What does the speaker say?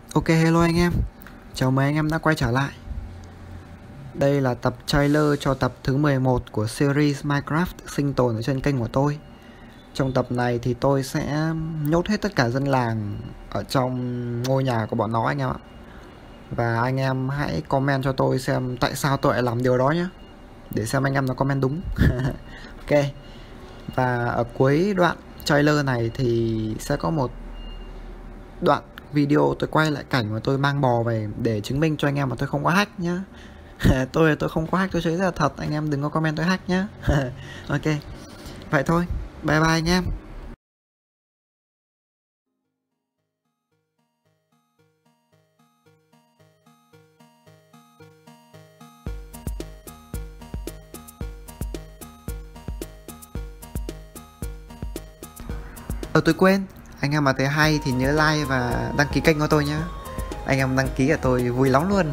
Ok, hello anh em. Chào mừng anh em đã quay trở lại. Đây là tập trailer cho tập thứ 11 của series Minecraft sinh tồn ở trên kênh của tôi. Trong tập này thì tôi sẽ nhốt hết tất cả dân làng ở trong ngôi nhà của bọn nó anh em ạ. Và anh em hãy comment cho tôi xem tại sao tôi lại làm điều đó nhé. Để xem anh em nó comment đúng. Ok. Và ở cuối đoạn trailer này thì sẽ có một đoạn video tôi quay lại cảnh mà tôi mang bò về để chứng minh cho anh em mà tôi không có hack nhá. tôi không có hack, tôi chơi rất là thật, anh em đừng có comment tôi hack nhá. Ok, vậy thôi, bye bye anh em. Tôi quên, anh em mà thấy hay thì nhớ like và đăng ký kênh của tôi nhá. Anh em đăng ký là tôi vui lắm luôn.